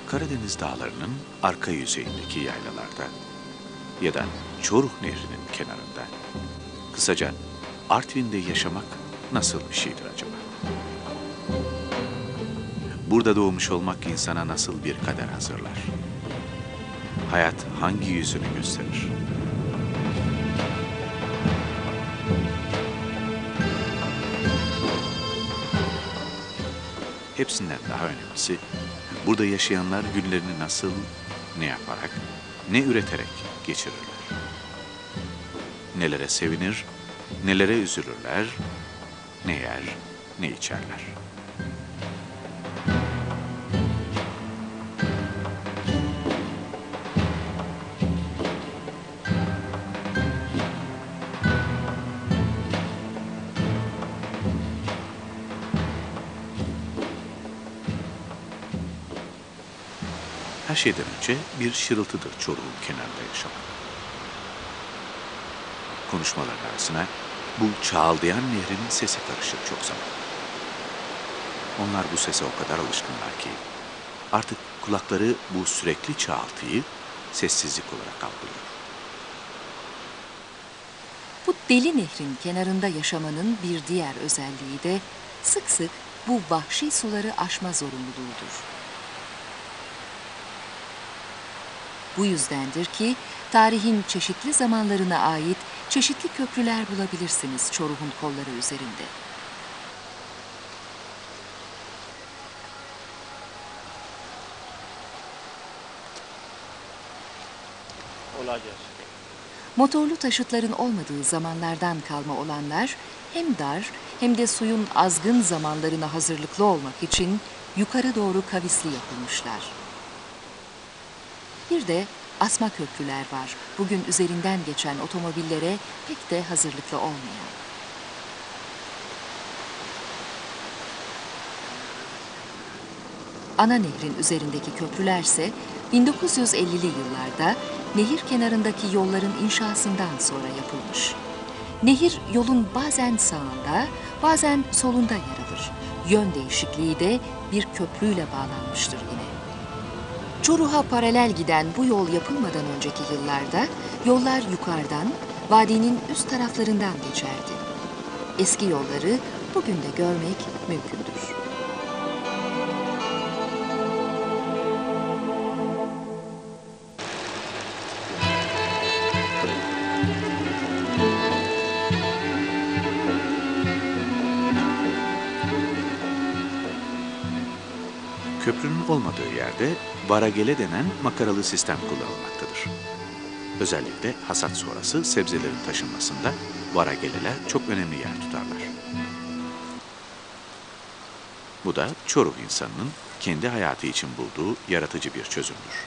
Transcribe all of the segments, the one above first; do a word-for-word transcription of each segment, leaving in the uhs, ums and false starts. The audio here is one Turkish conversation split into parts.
Karadeniz dağlarının arka yüzeyindeki yaylalarda ya da Çoruh Nehri'nin kenarında, kısaca Artvin'de yaşamak nasıl bir şeydir acaba? Burada doğmuş olmak insana nasıl bir kader hazırlar? Hayat hangi yüzünü gösterir? Hepsinden daha önemlisi, burada yaşayanlar günlerini nasıl, ne yaparak, ne üreterek geçirirler? Nelere sevinir, nelere üzülürler, ne yer, ne içerler? Her şeyden önce bir şırıltıdır Çoruh'un kenarında yaşamak. Konuşmaların arasına bu çağıldayan nehrin sesi karışır çok zaman. Onlar bu sese o kadar alışkınlar ki artık kulakları bu sürekli çağıltıyı sessizlik olarak algılıyor. Bu deli nehrin kenarında yaşamanın bir diğer özelliği de sık sık bu vahşi suları aşma zorunluluğudur. Bu yüzdendir ki tarihin çeşitli zamanlarına ait çeşitli köprüler bulabilirsiniz Çoruh'un kolları üzerinde. Olacak. Motorlu taşıtların olmadığı zamanlardan kalma olanlar hem dar hem de suyun azgın zamanlarına hazırlıklı olmak için yukarı doğru kavisli yapılmışlar. Bir de asma köprüler var. Bugün üzerinden geçen otomobillere pek de hazırlıklı olmayan. Ana nehrin üzerindeki köprülerse bin dokuz yüz ellili yıllarda nehir kenarındaki yolların inşasından sonra yapılmış. Nehir yolun bazen sağında, bazen solunda yer alır. Yön değişikliği de bir köprüyle bağlanmıştır yine. Çoruh'a paralel giden bu yol yapılmadan önceki yıllarda yollar yukarıdan, vadinin üst taraflarından geçerdi. Eski yolları bugün de görmek mümkündür. Köprünün olmadığı yerde varagele denen makaralı sistem kullanılmaktadır. Özellikle hasat sonrası sebzelerin taşınmasında varageleler çok önemli yer tutarlar. Bu da Çoruh insanının kendi hayatı için bulduğu yaratıcı bir çözümdür.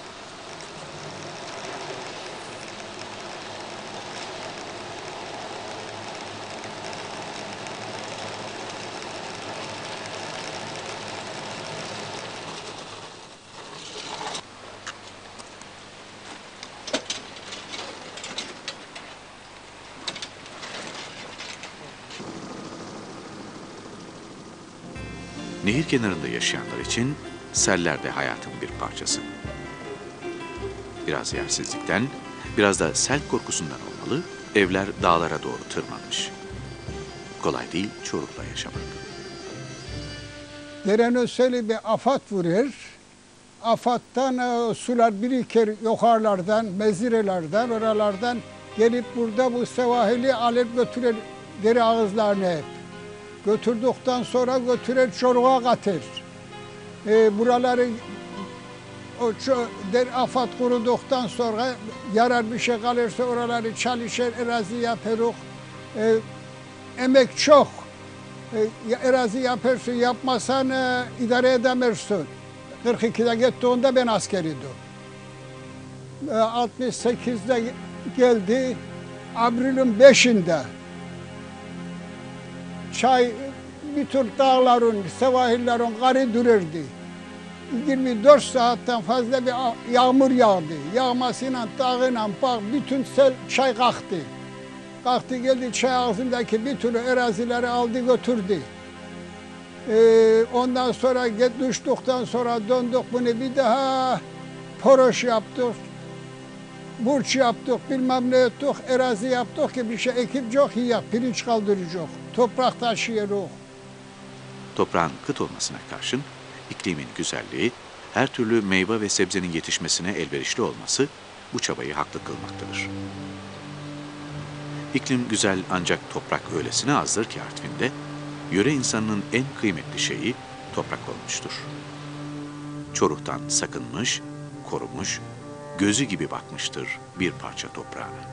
Nehir kenarında yaşayanlar için seller de hayatın bir parçası. Biraz yersizlikten, biraz da sel korkusundan olmalı, evler dağlara doğru tırmanmış. Kolay değil Çoruh'la yaşamak. Derenin söyle bir afat vurur. Afattan e, sular birikir yukarılardan, mezirelerden, oralardan gelip burada bu sevahili alıp götürür dere ağızlarını hep. Götürdükten sonra götürür Çoruh'a katır. E, buraları o der afat kuruduktan sonra yarar bir şey kalırsa oraları çalışır, erazi yaparız. E, emek çok. E, erazi yaparsın, yapmasan e, idare edemezsin. kırk ikide gittiğinde ben askeriydim. E, altmış sekizde geldi, Abril'in beşinde. Çay bütün dağların, sevahillerin karı dururdu. yirmi dört saatten fazla bir yağmur yağdı. Yağmasıyla, dağıyla bak bütün sel, çay kalktı. Kalktı geldi çay ağzındaki bütün arazileri aldı götürdü. Ee, ondan sonra get- düştükten sonra döndük bunu bir daha poroş yaptık. Burç yaptık, bilmem ne ettik, erazi yaptık ki bir şey ekip yok yiyek, pirinç kaldıracak, toprak taşıyalım. Toprağın kıt olmasına karşın iklimin güzelliği, her türlü meyve ve sebzenin yetişmesine elverişli olması bu çabayı haklı kılmaktadır. İklim güzel ancak toprak öylesine azdır ki Artvin'de, yöre insanının en kıymetli şeyi toprak olmuştur. Çoruh'tan sakınmış, korumuş, gözü gibi bakmıştır bir parça toprağına.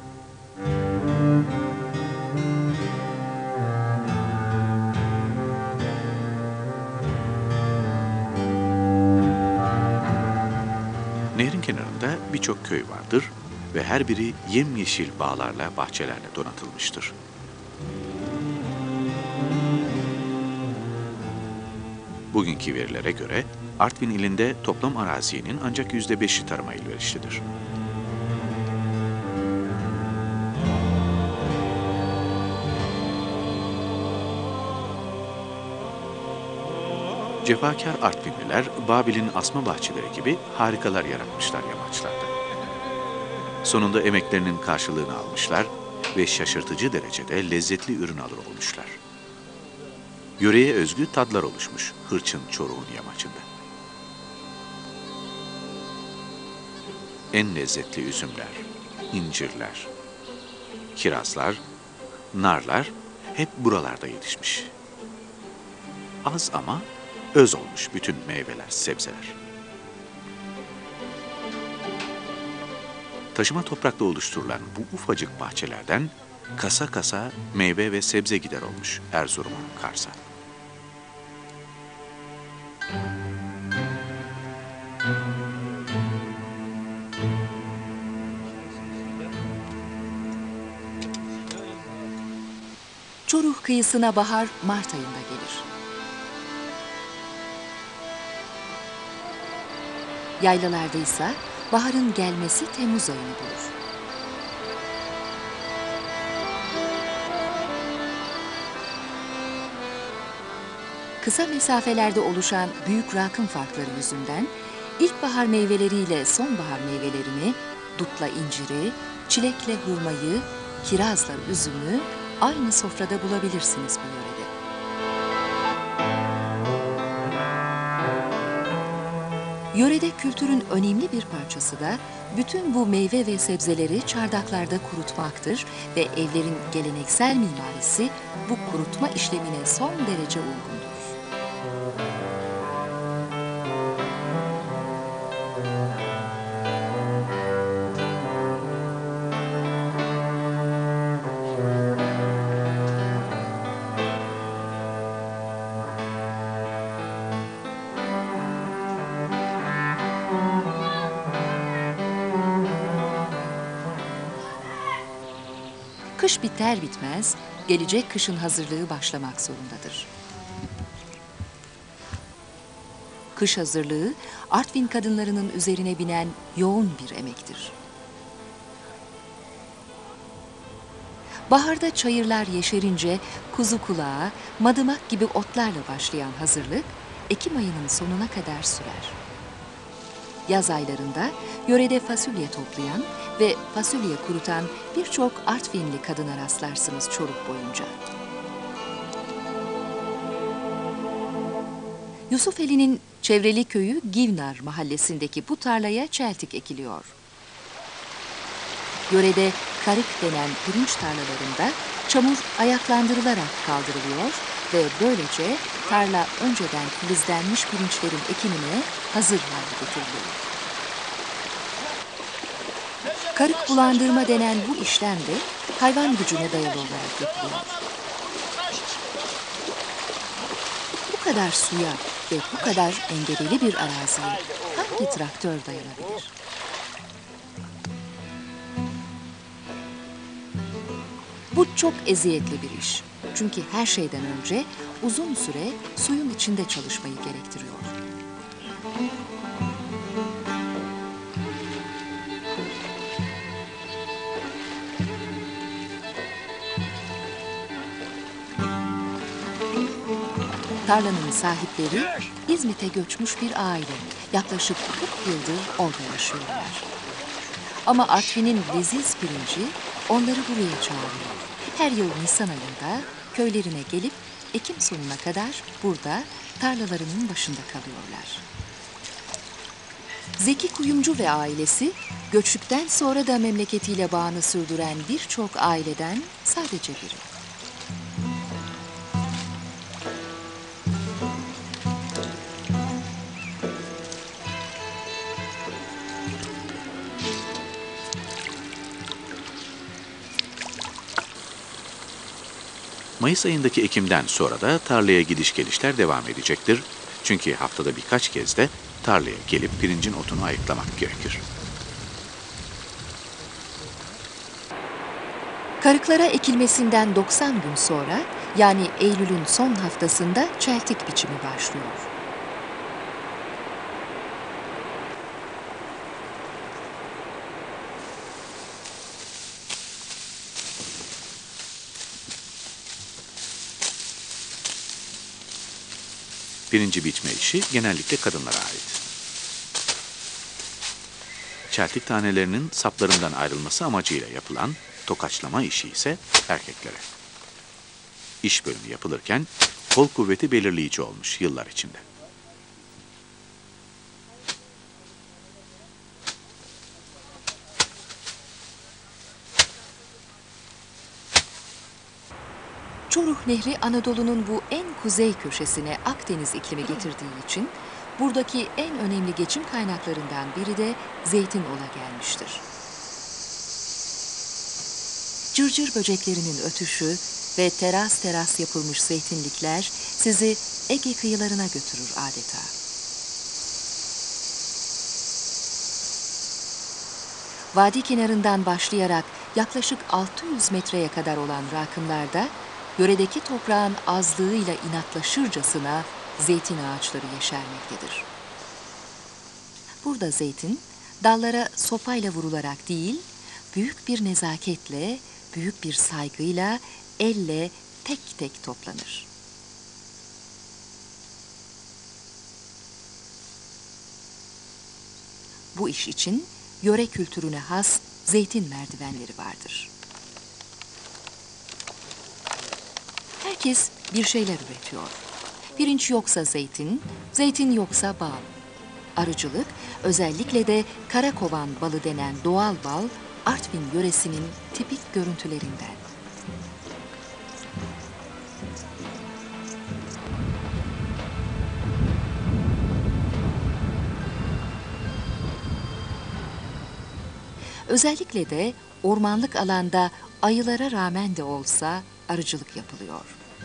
Nehrin kenarında birçok köy vardır ve her biri yemyeşil bağlarla, bahçelerle donatılmıştır. Bugünkü verilere göre Artvin ilinde toplam arazinin ancak yüzde beşi tarıma elverişlidir. Cefakar Artvinliler, Babil'in asma bahçeleri gibi harikalar yaratmışlar yamaçlarda. Sonunda emeklerinin karşılığını almışlar ve şaşırtıcı derecede lezzetli ürün alır olmuşlar. Yöreye özgü tadlar oluşmuş Hırçın Çoruh'un yamacında. En lezzetli üzümler, incirler, kirazlar, narlar hep buralarda yetişmiş. Az ama öz olmuş bütün meyveler, sebzeler. Taşıma toprakla oluşturulan bu ufacık bahçelerden kasa kasa meyve ve sebze gider olmuş Erzurum'a, Kars'a. Çoruh kıyısına bahar Mart ayında gelir. Yaylalarda ise baharın gelmesi Temmuz ayını bulur. Kısa mesafelerde oluşan büyük rakım farkları yüzünden ilkbahar meyveleriyle sonbahar meyvelerini, dutla inciri, çilekle hurmayı, kirazla üzümü aynı sofrada bulabilirsiniz bu yörede. Yörede kültürün önemli bir parçası da bütün bu meyve ve sebzeleri çardaklarda kurutmaktır ve evlerin geleneksel mimarisi bu kurutma işlemine son derece uygundur. Kış biter bitmez, gelecek kışın hazırlığı başlamak zorundadır. Kış hazırlığı, Artvin kadınlarının üzerine binen yoğun bir emektir. Baharda çayırlar yeşerince kuzu kulağı, madımak gibi otlarla başlayan hazırlık, Ekim ayının sonuna kadar sürer. Yaz aylarında yörede fasulye toplayan ve fasulye kurutan birçok Artvinli kadına rastlarsınız Çoruh boyunca. Yusufeli'nin çevreli köyü Givnar mahallesindeki bu tarlaya çeltik ekiliyor. Yörede karık denen pirinç tarlalarında çamur ayaklandırılarak kaldırılıyor ve böylece tarla önceden filizlenmiş pirinçlerin ekimine hazır hale getiriliyor. Karık bulandırma denen bu işlem de hayvan gücüne dayalı olarak yapılıyor. Bu kadar suya ve bu kadar engebeli bir araziye hangi traktör dayanabilir? Bu çok eziyetli bir iş. Çünkü her şeyden önce uzun süre suyun içinde çalışmayı gerektiriyor. Tarlanın sahipleri İzmit'e göçmüş bir aile. Yaklaşık kırk yıldır orada yaşıyorlar. Ama Artvin'in leziz pirinci onları buraya çağırıyor. Her yıl Nisan ayında köylerine gelip Ekim sonuna kadar burada tarlalarının başında kalıyorlar. Zeki Kuyumcu ve ailesi göçtükten sonra da memleketiyle bağını sürdüren birçok aileden sadece biri. Mayıs ayındaki ekimden sonra da tarlaya gidiş gelişler devam edecektir. Çünkü haftada birkaç kez de tarlaya gelip pirincin otunu ayıklamak gerekir. Karıklara ekilmesinden doksan gün sonra, yani Eylül'ün son haftasında çeltik biçimi başlıyor. Pirinci biçme işi genellikle kadınlara ait. Çeltik tanelerinin saplarından ayrılması amacıyla yapılan tokaçlama işi ise erkeklere. İş bölümü yapılırken kol kuvveti belirleyici olmuş yıllar içinde. Çoruh Nehri Anadolu'nun bu en kuzey köşesine Akdeniz iklimi getirdiği için buradaki en önemli geçim kaynaklarından biri de zeytin ola gelmiştir. Cırcır böceklerinin ötüşü ve teras teras yapılmış zeytinlikler sizi Ege kıyılarına götürür adeta. Vadi kenarından başlayarak yaklaşık altı yüz metreye kadar olan rakımlarda yöredeki toprağın azlığıyla inatlaşırcasına zeytin ağaçları yeşermektedir. Burada zeytin dallara sopayla vurularak değil, büyük bir nezaketle, büyük bir saygıyla, elle tek tek toplanır. Bu iş için yöre kültürüne has zeytin merdivenleri vardır. Herkes bir şeyler üretiyor. Pirinç yoksa zeytin, zeytin yoksa bal. Arıcılık, özellikle de Karakovan balı denen doğal bal, Artvin yöresinin tipik görüntülerinden. Özellikle de ormanlık alanda ayılara rağmen de olsa arıcılık yapılıyor.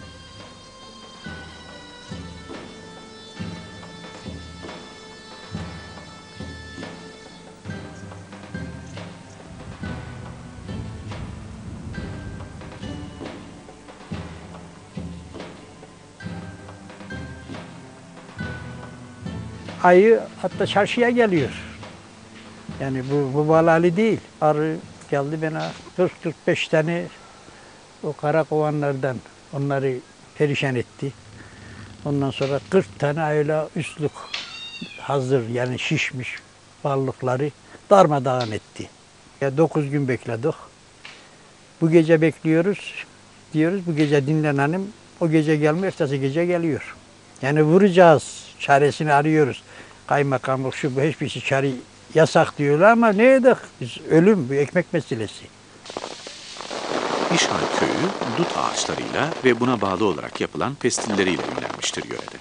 Ayı hatta çarşıya geliyor. Yani bu, bu balali değil. Arı geldi bana kırk kırk beş tane o kara kovanlardan onları perişan etti. Ondan sonra kırk tane öyle üstlük hazır yani şişmiş balıkları darmadağın etti. Ya dokuz gün bekledik. Bu gece bekliyoruz. Diyoruz bu gece dinlenelim. O gece gelmiyor, ertesi gece geliyor. Yani vuracağız. Çaresini arıyoruz. Kaymakamlık şu bu hiçbir şey çare yasak diyorlar ama ne edik? Biz ölüm, bu ekmek meselesi. İşhal köyü dut ağaçlarıyla ve buna bağlı olarak yapılan pestilleriyle ünlenmiştir yörede.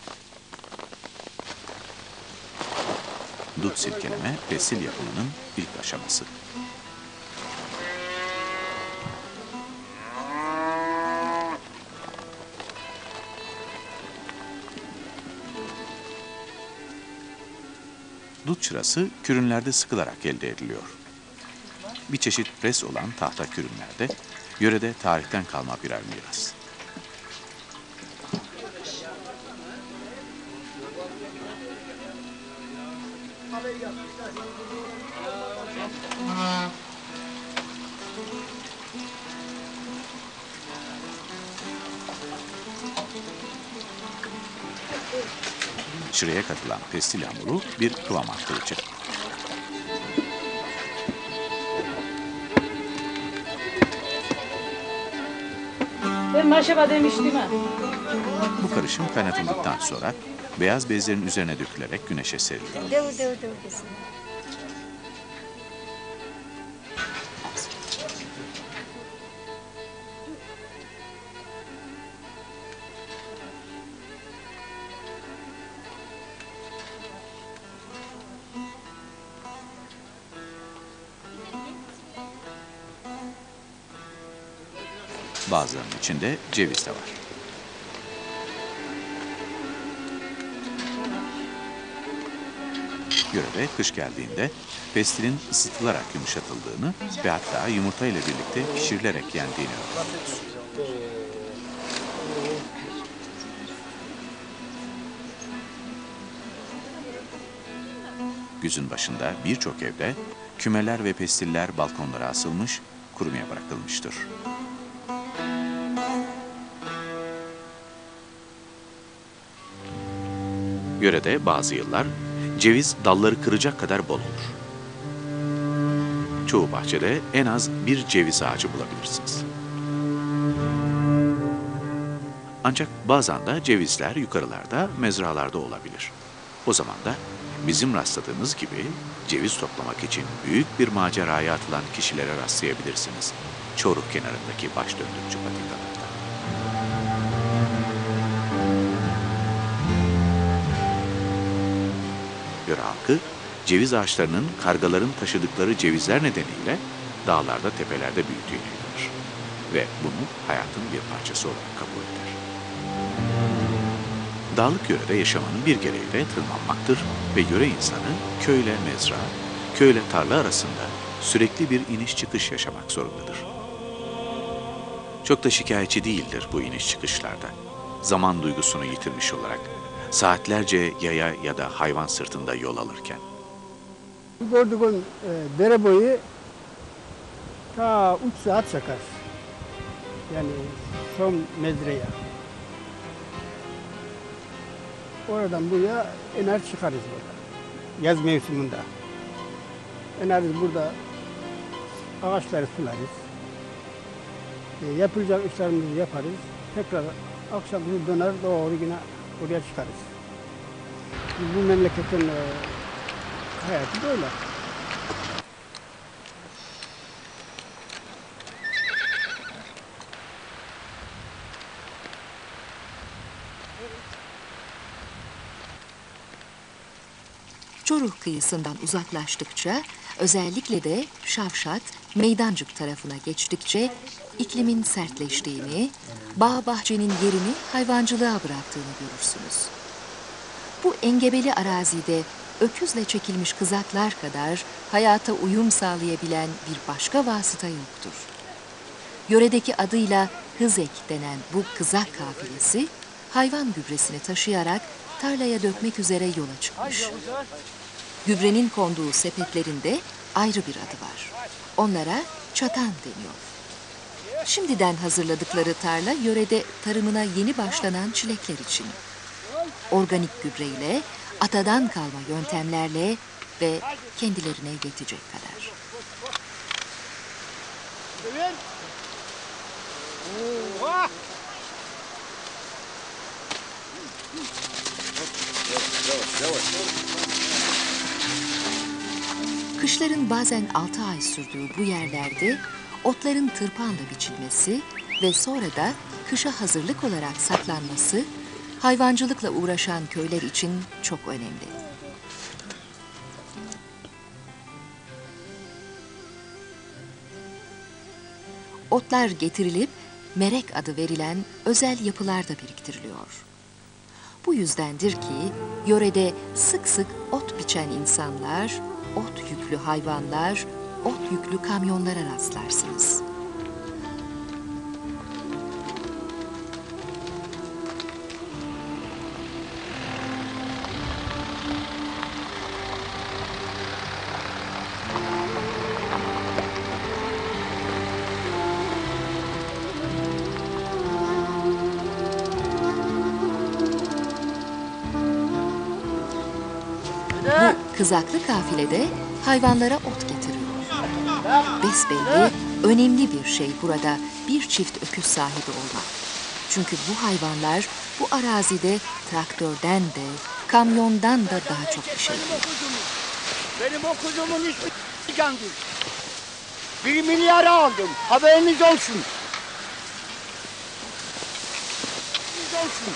Dut silkeleme pestil yapımının ilk aşaması. Dut çırası kürünlerde sıkılarak elde ediliyor. Bir çeşit pres olan tahta kürünlerde yörede tarihten kalma birer miras. Şıraya katılan pestil hamuru bir kıvam arttırıcı. Ben maşaba demiştim ha. Bu karışım kaynatıldıktan sonra beyaz bezlerin üzerine dökülerek güneşe seriliyor. Dev dev dev kesin. Bazılarının içinde ceviz de var. Yörede kış geldiğinde pestilin ısıtılarak yumuşatıldığını ve hatta yumurta ile birlikte pişirilerek yendiğini öğreniyoruz. Güzün başında birçok evde kümeler ve pestiller balkonlara asılmış, kurumaya bırakılmıştır. Yörede bazı yıllar ceviz dalları kıracak kadar bol olur. Çoğu bahçede en az bir ceviz ağacı bulabilirsiniz. Ancak bazen de cevizler yukarılarda, mezralarda olabilir. O zaman da bizim rastladığımız gibi ceviz toplamak için büyük bir maceraya atılan kişilere rastlayabilirsiniz. Çoruh kenarındaki baş döndürücü patikalarda. Yöre halkı, ceviz ağaçlarının kargaların taşıdıkları cevizler nedeniyle dağlarda, tepelerde büyüdüğüne inanır. Ve bunu hayatın bir parçası olarak kabul eder. Dağlık yörede yaşamanın bir gereği de tırmanmaktır ve yöre insanı köyle mezra, köyle tarla arasında sürekli bir iniş çıkış yaşamak zorundadır. Çok da şikayetçi değildir bu iniş çıkışlarda. Zaman duygusunu yitirmiş olarak saatlerce yaya ya da hayvan sırtında yol alırken. Gördüğün e, dere boyu ta üç saat çakar. Yani son mezreye. Oradan buraya iner çıkarız burada. Yaz mevsiminde. İneriz burada ağaçları sularız. E, yapılacak işlerimizi yaparız. Tekrar akşam döner doğru yine oraya çıkarız. Bu memleketin e, hayatı böyle. Çoruh kıyısından uzaklaştıkça, özellikle de Şavşat, Meydancık tarafına geçtikçe iklimin sertleştiğini, bağ bahçenin yerini hayvancılığa bıraktığını görürsünüz. Bu engebeli arazide öküzle çekilmiş kızaklar kadar hayata uyum sağlayabilen bir başka vasıta yoktur. Yöredeki adıyla Hızek denen bu kızak kafilesi, hayvan gübresini taşıyarak tarlaya dökmek üzere yola çıkmış. Gübrenin konduğu sepetlerinde ayrı bir adı var. Onlara çatan deniyor. Şimdiden hazırladıkları tarla yörede tarımına yeni başlanan çilekler için. Organik gübreyle, atadan kalma yöntemlerle ve kendilerine yetecek kadar. Kışların bazen altı ay sürdüğü bu yerlerde otların tırpanla biçilmesi ve sonra da kışa hazırlık olarak saklanması hayvancılıkla uğraşan köyler için çok önemli. Otlar getirilip merek adı verilen özel yapılarda biriktiriliyor. Bu yüzdendir ki yörede sık sık ot biçen insanlar, ot yüklü hayvanlar, ot yüklü kamyonlara rastlarsınız. Bu kızaklı kafilede hayvanlara ot getiriyor. Besbelli, önemli bir şey burada bir çift öküz sahibi olmak. Çünkü bu hayvanlar bu arazide traktörden de, kamyondan da daha çok işe yarıyor. Benim o kuzumun ismi Candır. Bir milyara aldım. Haberiniz olsun. Haberiniz olsun.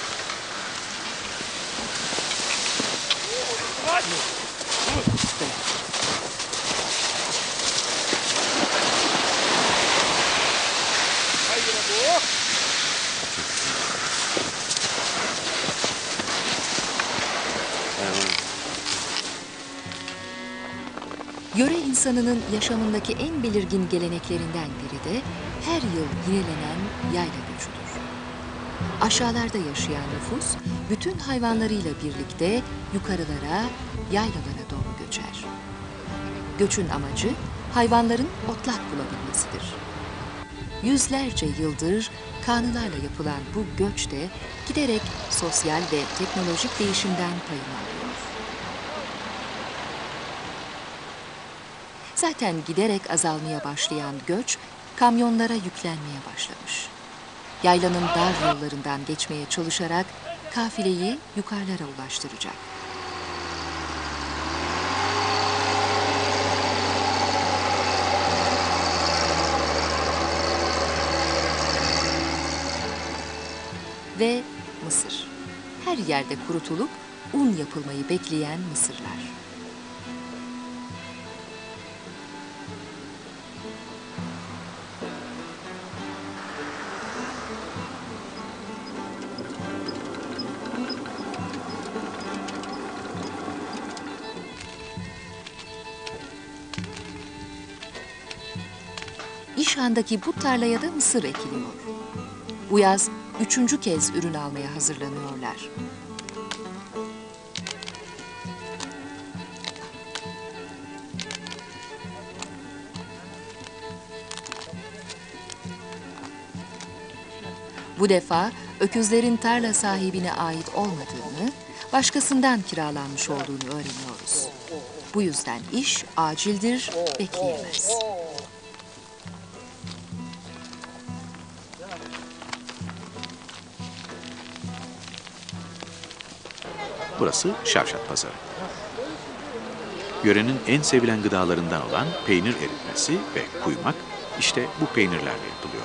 Hayır bu. Yöre insanının yaşamındaki en belirgin geleneklerinden biri de her yıl yinelenen yayla göçüdür. Aşağılarda yaşayan nüfus bütün hayvanlarıyla birlikte yukarılara, yaylalara doğru göçer. Göçün amacı hayvanların otlak bulabilmesidir. Yüzlerce yıldır kanunlarla yapılan bu göç de giderek sosyal ve teknolojik değişimden payını alıyor. Zaten giderek azalmaya başlayan göç, kamyonlara yüklenmeye başlamış. Yaylanın dar yollarından geçmeye çalışarak kafileyi yukarılara ulaştıracak. Ve mısır. Her yerde kurutulup un yapılmayı bekleyen mısırlar. İşhan'daki bu tarlaya da mısır ekiliyor. Bu yaz üçüncü kez ürün almaya hazırlanıyorlar. Bu defa öküzlerin tarla sahibine ait olmadığını, başkasından kiralanmış olduğunu öğreniyoruz. Bu yüzden iş acildir, bekleyemez. Burası Şavşat Pazarı. Yörenin en sevilen gıdalarından olan peynir eritmesi ve kuymak işte bu peynirlerle yapılıyor.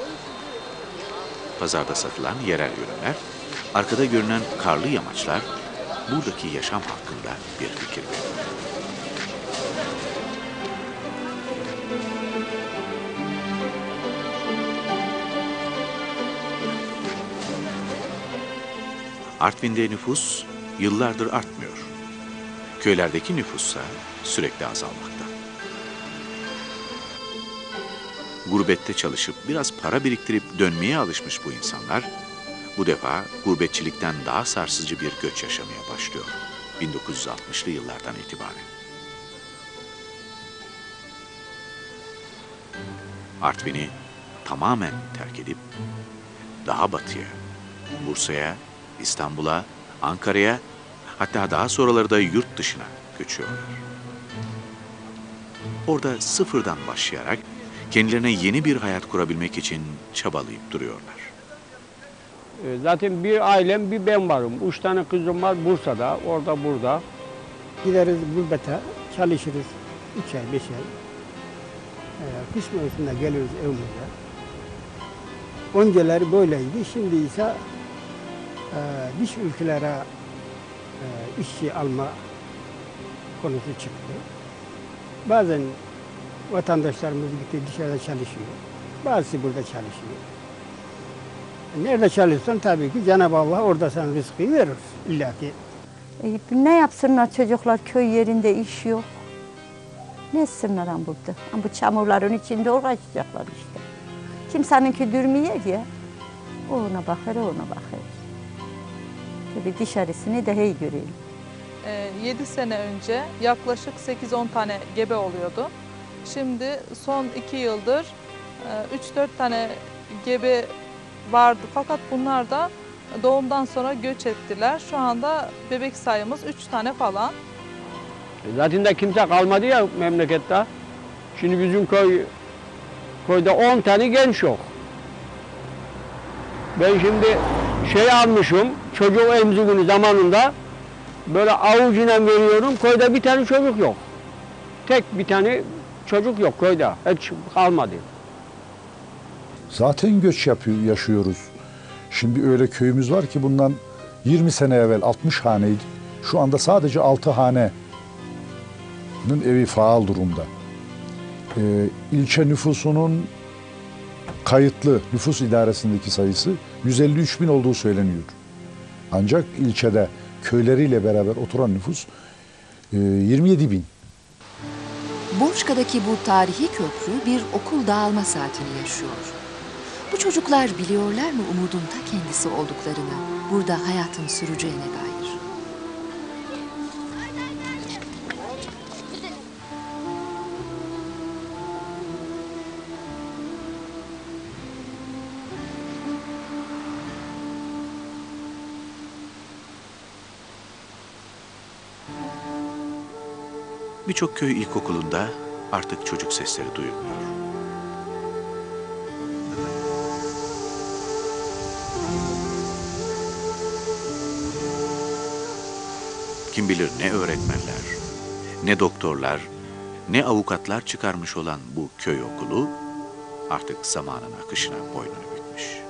Pazarda satılan yerel ürünler, arkada görünen karlı yamaçlar buradaki yaşam hakkında bir fikir veriyor. Artvin'de nüfus yıllardır artmıyor. Köylerdeki nüfussa sürekli azalmakta. Gurbette çalışıp biraz para biriktirip dönmeye alışmış bu insanlar, bu defa gurbetçilikten daha sarsıcı bir göç yaşamaya başlıyor. bin dokuz yüz altmışlı yıllardan itibaren. Artvin'i tamamen terk edip daha batıya, Bursa'ya, İstanbul'a, Ankara'ya, hatta daha sonraları da yurt dışına göçüyorlar. Orada sıfırdan başlayarak kendilerine yeni bir hayat kurabilmek için çabalayıp duruyorlar. Zaten bir ailem, bir ben varım. Üç tane kızım var Bursa'da, orada burada. Gideriz gurbete, çalışırız. Üç ay, beş ay. Ee, kış mevsiminde geliriz evimize. Önceleri böyleydi, şimdi ise e, dış ülkelere e, işçi alma konusu çıktı. Bazen vatandaşlarımız gitti dışarıda çalışıyor. Bazısı burada çalışıyor. Nerede çalışsan tabii ki Cenab-ı Allah orada sana rızkı verir illaki. E, ne yapsınlar çocuklar, köy yerinde iş yok. Ne etsinler am burada? Am bu çamurların içinde uğraşacaklar işte. Kimseninki durmuyor ya. O ona bakar, o ona bakar. Tabii dışarısını da hey görelim. yedi sene önce yaklaşık sekiz on tane gebe oluyordu. Şimdi son iki yıldır üç dört tane gebe vardı. Fakat bunlar da doğumdan sonra göç ettiler. Şu anda bebek sayımız üç tane falan. Zaten de kimse kalmadı ya memlekette. Şimdi bizim köy köyde on tane genç yok. Ben şimdi şey almışım, çocuk emzigini zamanında böyle avucuyla veriyorum, köyde bir tane çocuk yok. Tek bir tane çocuk yok köyde, hiç kalmadı. Zaten göç yapıyor, yaşıyoruz. Şimdi öyle köyümüz var ki bundan yirmi sene evvel altmış haneydi. Şu anda sadece altı hanenin evi faal durumda. Ee, ilçe nüfusunun kayıtlı nüfus idaresindeki sayısı yüz elli üç bin olduğu söyleniyor. Ancak ilçede köyleriyle beraber oturan nüfus e, yirmi yedi bin. Borçka'daki bu tarihi köprü bir okul dağılma saatini yaşıyor. Bu çocuklar biliyorlar mı umudun ta kendisi olduklarını, burada hayatın süreceğine dair? Birçok köy ilkokulunda artık çocuk sesleri duyulmuyor. Kim bilir ne öğretmenler, ne doktorlar, ne avukatlar çıkarmış olan bu köy okulu artık zamanın akışına boynunu bükmüş.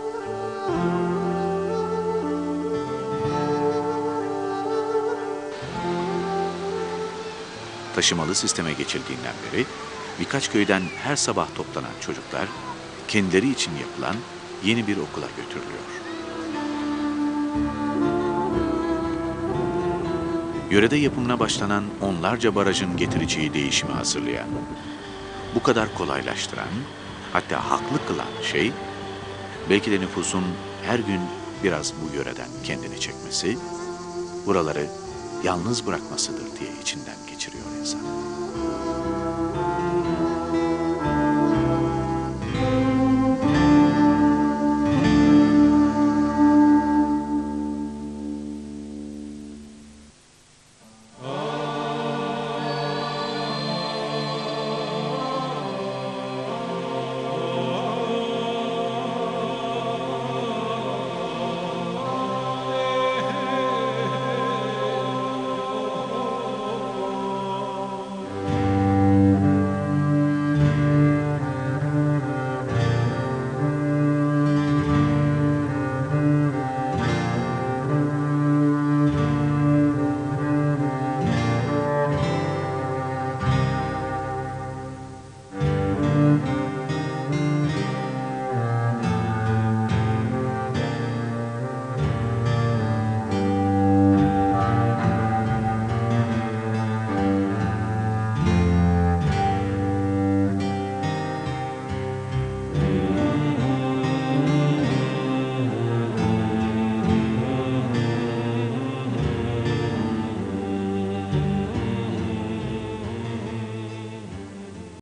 Taşımalı sisteme geçildiğinden beri birkaç köyden her sabah toplanan çocuklar kendileri için yapılan yeni bir okula götürülüyor. Yörede yapımına başlanan onlarca barajın getireceği değişimi hazırlayan, bu kadar kolaylaştıran, hatta haklı kılan şey, belki de nüfusun her gün biraz bu yöreden kendini çekmesi, buraları yalnız bırakmasıdır diye içinden geçiriyor insan.